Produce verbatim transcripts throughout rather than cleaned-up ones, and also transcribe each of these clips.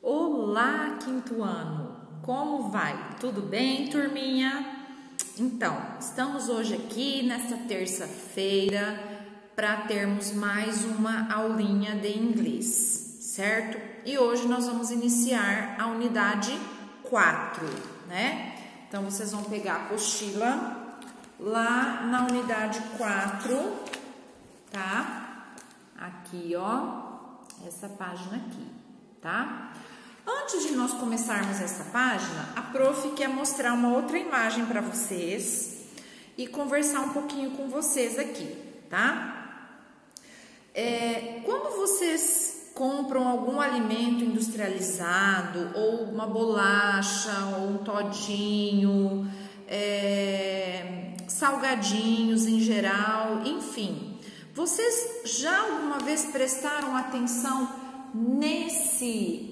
Olá, quinto ano! Como vai? Tudo bem, turminha? Então, estamos hoje aqui nesta terça-feira para termos mais uma aulinha de inglês, certo? E hoje nós vamos iniciar a unidade quatro, né? Então, vocês vão pegar a apostila lá na unidade quatro, tá? Aqui, ó, essa página aqui, tá? Antes de nós começarmos essa página, a prof quer mostrar uma outra imagem para vocês e conversar um pouquinho com vocês aqui, tá? É, quando vocês compram algum alimento industrializado, ou uma bolacha, ou um todinho, é, salgadinhos em geral, enfim, vocês já alguma vez prestaram atenção nesse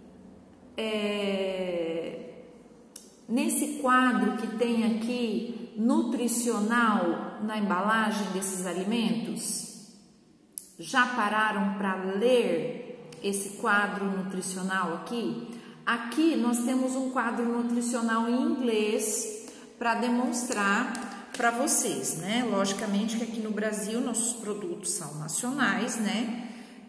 É, nesse quadro que tem aqui nutricional na embalagem desses alimentos? Já pararam para ler esse quadro nutricional aqui? Aqui nós temos um quadro nutricional em inglês para demonstrar para vocês, né? Logicamente que aqui no Brasil nossos produtos são nacionais, né?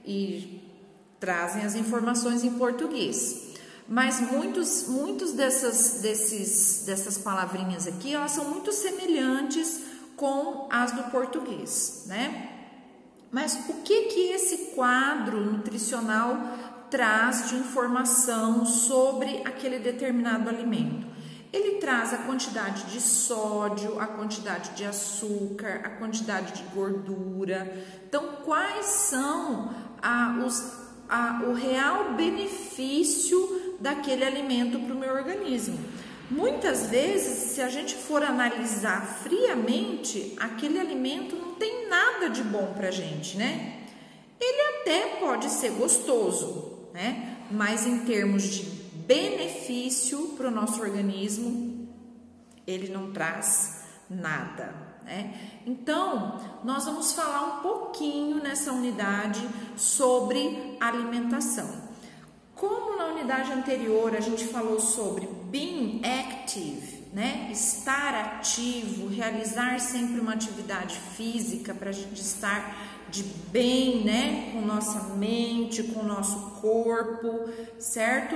E trazem as informações em português. Mas muitos, muitos dessas, desses, dessas palavrinhas aqui, elas são muito semelhantes com as do português, né? Mas o que que esse quadro nutricional traz de informação sobre aquele determinado alimento? Ele traz a quantidade de sódio, a quantidade de açúcar, a quantidade de gordura. Então, quais são a, os, a, o real benefício daquele alimento para o meu organismo? Muitas vezes, se a gente for analisar friamente, aquele alimento não tem nada de bom para a gente, né? Ele até pode ser gostoso, né? Mas em termos de benefício para o nosso organismo, ele não traz nada, né? Então, nós vamos falar um pouquinho nessa unidade sobre alimentação. Como na unidade anterior a gente falou sobre being active, né? Estar ativo, realizar sempre uma atividade física para a gente estar de bem, né? Com nossa mente, com o nosso corpo, certo?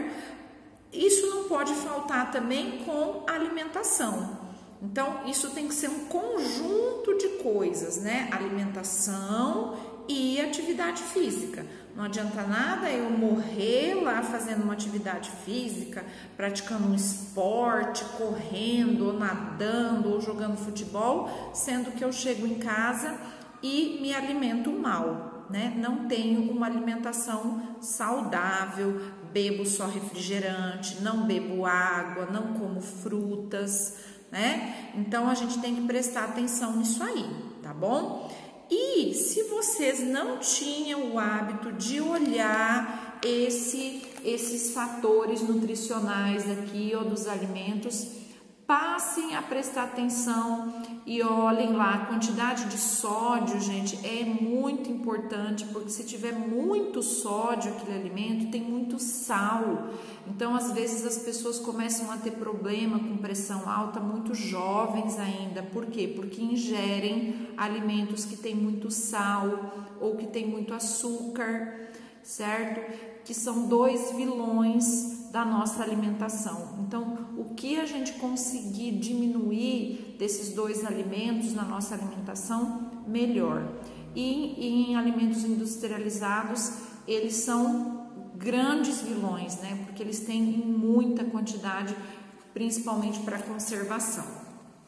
Isso não pode faltar também com a alimentação. Então, isso tem que ser um conjunto de coisas, né? Alimentação e atividade física. Não adianta nada eu morrer lá fazendo uma atividade física, praticando um esporte, correndo, ou nadando, ou jogando futebol, sendo que eu chego em casa e me alimento mal, né? Não tenho uma alimentação saudável, bebo só refrigerante, não bebo água, não como frutas, né? Então, a gente tem que prestar atenção nisso aí, tá bom? E se vocês não tinham o hábito de olhar esse, esses fatores nutricionais aqui ou dos alimentos, passem a prestar atenção e olhem lá. A quantidade de sódio, gente, é muito importante, porque se tiver muito sódio aquele alimento, tem muito sal. Então, às vezes, as pessoas começam a ter problema com pressão alta muito jovens ainda. Por quê? Porque ingerem alimentos que têm muito sal ou que têm muito açúcar, certo? Que são dois vilões da nossa alimentação. Então, o que a gente conseguir diminuir desses dois alimentos na nossa alimentação, melhor. E, e em alimentos industrializados, eles são grandes vilões, né? Porque eles têm em muita quantidade, principalmente para conservação.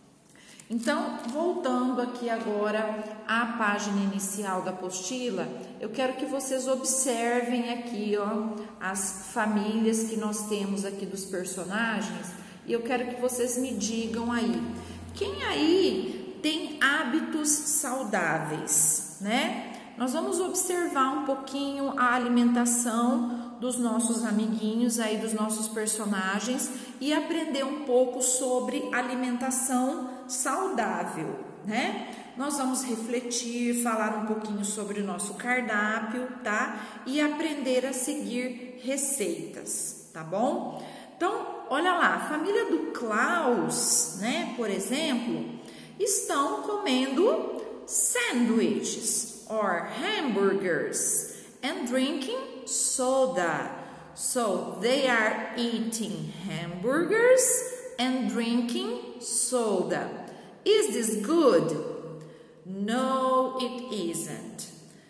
Então, voltando aqui agora à página inicial da apostila, eu quero que vocês observem aqui, ó, as famílias que nós temos aqui dos personagens, e eu quero que vocês me digam aí, quem aí tem hábitos saudáveis, né? Nós vamos observar um pouquinho a alimentação dos nossos amiguinhos aí, dos nossos personagens, e aprender um pouco sobre alimentação saudável, né? nós vamos refletir, falar um pouquinho sobre o nosso cardápio, tá? E aprender a seguir receitas, tá bom? Então, olha lá, a família do Klaus, né, por exemplo, estão comendo sandwiches or hamburgers and drinking soda. So, they are eating hamburgers and drinking soda. Is this good? No, it isn't.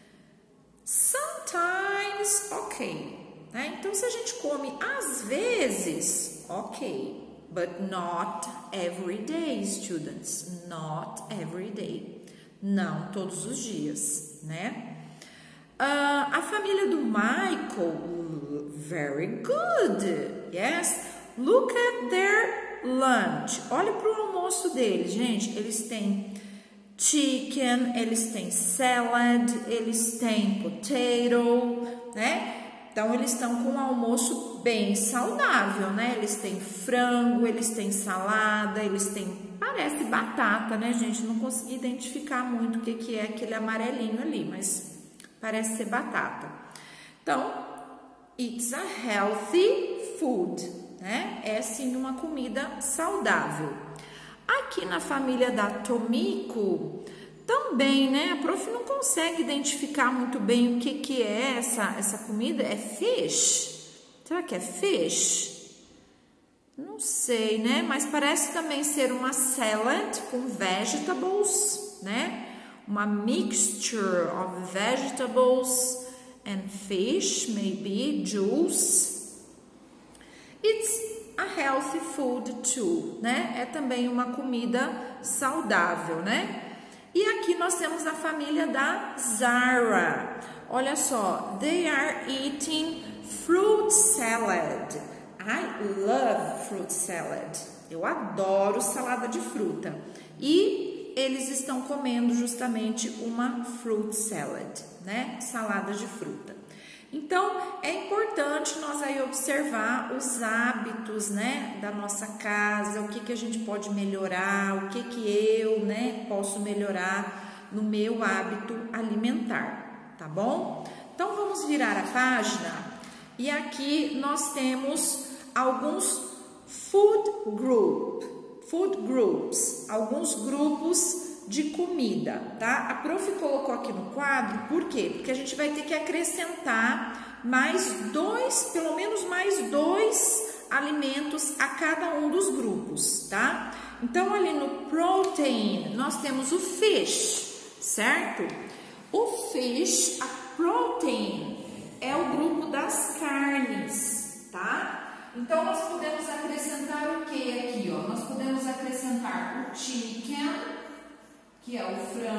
Sometimes, ok. Né? Então, se a gente come às vezes, ok. But not every day, students. Not every day. Não todos os dias, né? Uh, a família do Michael, very good. Yes. Look at their lunch. Olha para o almoço deles, gente. Eles têm chicken, eles têm salad, eles têm potato, né? Então, eles estão com um almoço bem saudável, né? Eles têm frango, eles têm salada, eles têm, parece batata, né, gente? Não consegui identificar muito o que, que é aquele amarelinho ali, mas parece ser batata. Então, it's a healthy food, né? É, sim, uma comida saudável. Aqui na família da Tomiko, também, né? A prof não consegue identificar muito bem o que, que é essa, essa comida. É fish? Será que é fish? Não sei, né? Mas parece também ser uma salad com vegetables, né? Uma mixture of vegetables and fish, maybe juice. It's a healthy food too, né? É também uma comida saudável, né? E aqui nós temos a família da Zara. Olha só, they are eating fruit salad. I love fruit salad. Eu adoro salada de fruta. E eles estão comendo justamente uma fruit salad, né? Salada de fruta. Então, é importante nós aí observar os hábitos, né, da nossa casa, o que, que a gente pode melhorar, o que, que eu, né, posso melhorar no meu hábito alimentar, tá bom? Então, vamos virar a página e aqui nós temos alguns food group, food groups, alguns grupos de comida, tá? A prof colocou aqui no quadro, por quê? Porque a gente vai ter que acrescentar mais dois, pelo menos mais dois alimentos a cada um dos grupos, tá? Então, ali no protein, nós temos o fish, certo? O fish, a protein, é o grupo das carnes, tá? Então, nós podemos acrescentar o que aqui, ó? Nós podemos acrescentar o chicken, que é o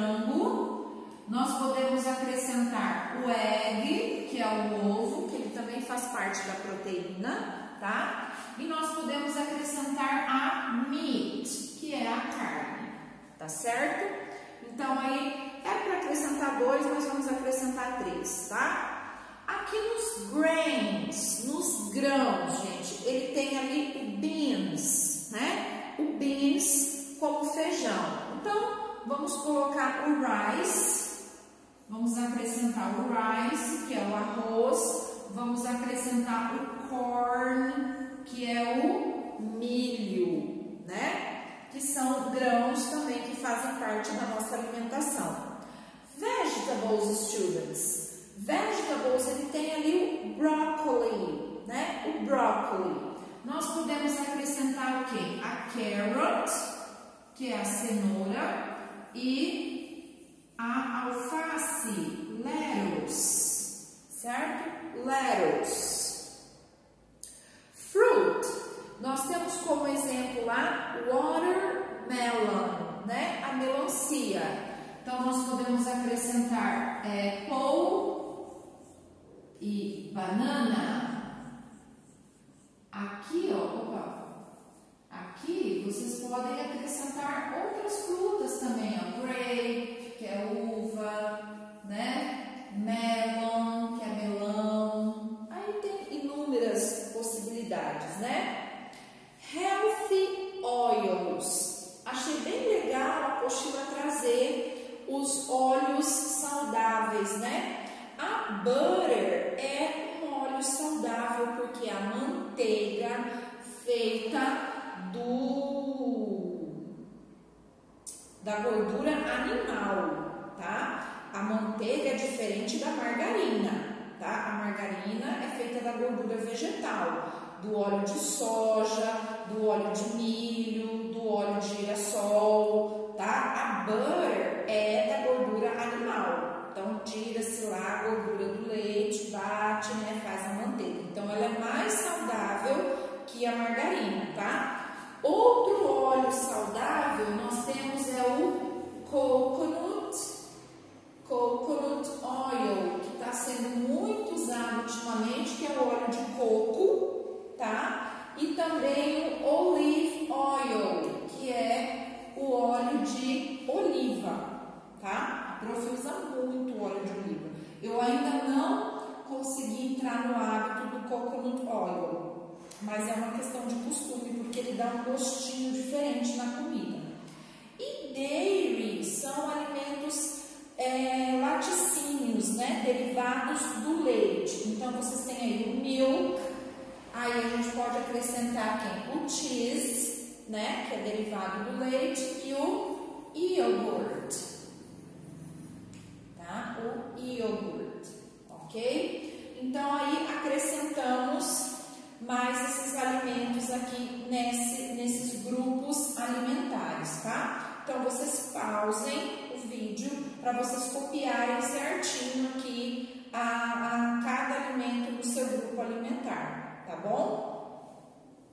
frango. Nós podemos acrescentar o egg, que é o ovo, que ele também faz parte da proteína, tá? E nós podemos acrescentar a meat, que é a carne, tá certo? Então, aí, é para acrescentar dois, nós vamos acrescentar três, tá? Aqui nos grains, nos grãos, gente, ele tem ali o beans, né? O beans como feijão. Então, vamos colocar o rice, vamos acrescentar o rice, que é o arroz, vamos acrescentar o corn, que é o milho, né? Que são grãos também que fazem parte da nossa alimentação. Vegetables, students. Vegetables, ele tem ali o broccoli, né? O broccoli. Nós podemos acrescentar o quê? A carrot, que é a cenoura, e a alface, lettuce, certo? Lettuce. Fruit, nós temos como exemplo lá watermelon, né? A melancia. Então, nós podemos acrescentar é, apple e banana. Aqui, ó, opa. Aqui vocês podem acrescentar outras frutas também, ó, grape, que é uva, né? Melon, que é melão. Aí tem inúmeras possibilidades, né? Healthy oils. Achei bem legal a apostila trazer saudável porque a manteiga feita do da gordura animal, tá? A manteiga é diferente da margarina, tá? A margarina é feita da gordura vegetal, do óleo de soja, do óleo de milho, do óleo de girassol, tá? A butter é da gordura animal, então tira-se lá a gordura do leite, bate, né? Faz a manteiga. Então ela é mais saudável que a margarina, tá? Outro óleo saudável nós temos é o coconut, coconut oil, que está sendo muito usado ultimamente, que é o óleo de coco, tá? E também o olive oil, que é o óleo de oliva, tá? A prof usa muito o óleo de oliva. Eu ainda não consegui entrar no hábito do coconut oil, mas é uma questão de costume, porque ele dá um gostinho diferente na comida. E dairy são alimentos é, laticínios, né, derivados do leite. Então vocês têm aí o milk, aí a gente pode acrescentar quem? O cheese, né, que é derivado do leite, e o iogurt, tá? O iogurt, ok? Então aí acrescentamos mais esses alimentos aqui nesse, nesses grupos alimentares, tá? Então vocês pausem o vídeo para vocês copiarem certinho aqui a, a cada alimento do seu grupo alimentar, tá bom?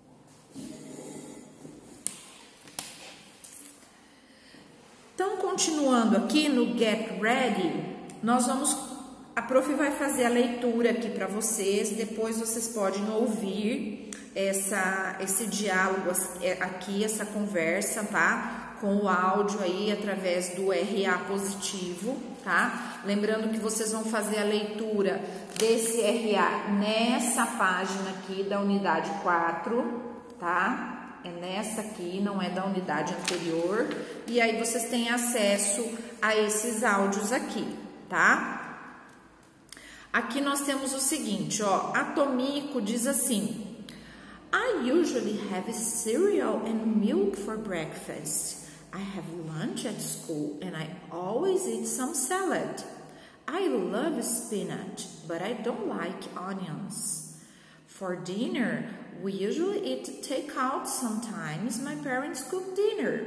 Então, continuando aqui no Get Ready, nós vamos... A prof vai fazer a leitura aqui para vocês, depois vocês podem ouvir essa, esse diálogo aqui, essa conversa, tá? Com o áudio aí através do R A positivo, tá? Lembrando que vocês vão fazer a leitura desse R A nessa página aqui da unidade quatro, tá? É nessa aqui, não é da unidade anterior. E aí vocês têm acesso a esses áudios aqui, tá? Aqui nós temos o seguinte, ó, a Tomiko diz assim: I usually have cereal and milk for breakfast. I have lunch at school and I always eat some salad. I love spinach, but I don't like onions. For dinner, we usually eat takeout sometimes. My parents cook dinner.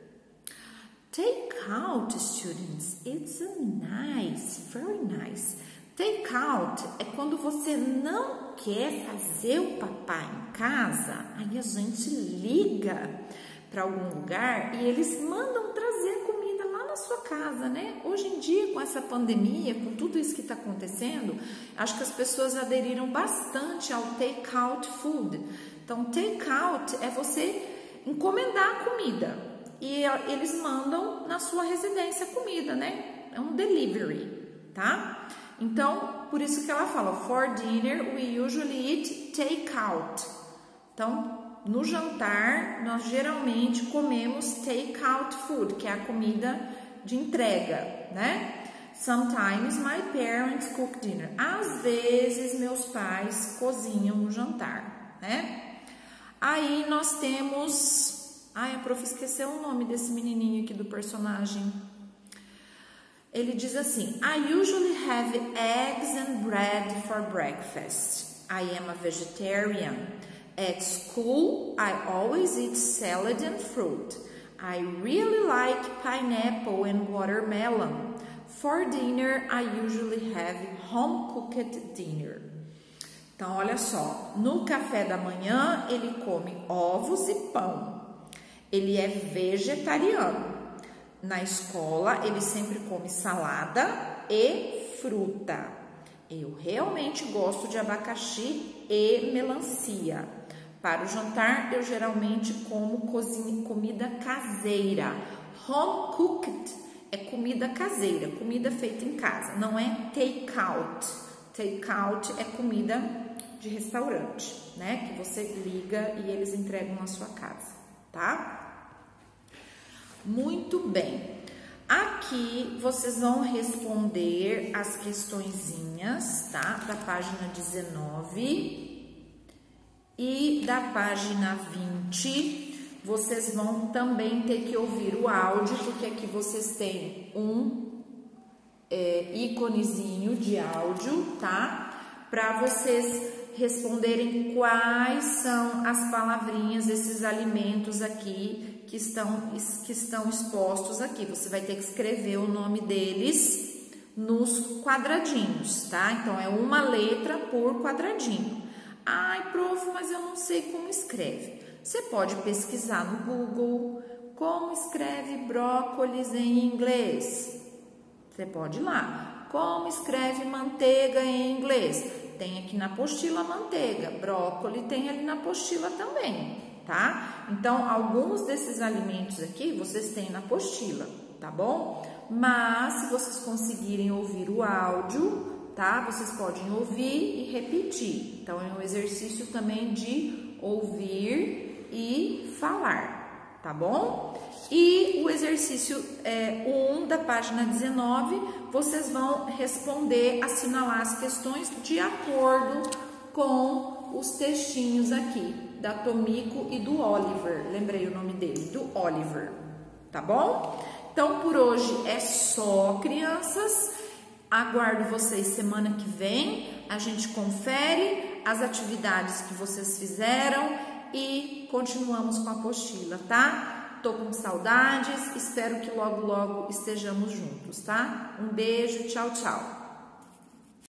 Takeout, students, it's a nice, very nice. Take out é quando você não quer fazer o papai em casa, aí a gente liga para algum lugar e eles mandam trazer comida lá na sua casa, né? Hoje em dia, com essa pandemia, com tudo isso que está acontecendo, acho que as pessoas aderiram bastante ao take out food. Então, take out é você encomendar a comida e eles mandam na sua residência a comida, né? É um delivery, tá? Então, por isso que ela fala, for dinner we usually eat take-out. Então, no jantar, nós geralmente comemos take-out food, que é a comida de entrega, né? Sometimes my parents cook dinner. Às vezes, meus pais cozinham no jantar, né? Aí, nós temos... Ai, a prof esqueceu o nome desse menininho aqui do personagem. Ele diz assim, I usually have eggs and bread for breakfast. I am a vegetarian. At school, I always eat salad and fruit. I really like pineapple and watermelon. For dinner, I usually have home-cooked dinner. Então, olha só, no café da manhã, ele come ovos e pão. Ele é vegetariano. Na escola, ele sempre come salada e fruta. Eu realmente gosto de abacaxi e melancia. Para o jantar, eu geralmente como cozinha, comida caseira. Home cooked é comida caseira, comida feita em casa, não é take out. Take out é comida de restaurante, né? Que você liga e eles entregam na sua casa, tá? Muito bem. Aqui vocês vão responder as questõezinhas, tá? Da página dezenove e da página vinte. Vocês vão também ter que ouvir o áudio, porque aqui vocês têm um é, íconezinho de áudio, tá? Para vocês responderem quais são as palavrinhas desses alimentos aqui que estão, que estão expostos aqui. Você vai ter que escrever o nome deles nos quadradinhos, tá? Então, é uma letra por quadradinho. Ai, prof, mas eu não sei como escreve. Você pode pesquisar no Google como escreve brócolis em inglês. Você pode ir lá. Como escreve manteiga em inglês? Tem aqui na apostila manteiga. Brócolis tem ali na apostila também, tá? Então, alguns desses alimentos aqui vocês têm na apostila, tá bom? Mas, se vocês conseguirem ouvir o áudio, tá? Vocês podem ouvir e repetir. Então, é um exercício também de ouvir e falar, tá bom? E o exercício é, um da página dezenove, vocês vão responder, assinalar as questões de acordo com os textinhos aqui, da Tomiko e do Oliver. Lembrei o nome dele, do Oliver, tá bom? Então, por hoje é só, crianças. Aguardo vocês semana que vem. A gente confere as atividades que vocês fizeram e continuamos com a apostila, tá? Tô com saudades, espero que logo, logo estejamos juntos, tá? Um beijo, tchau, tchau.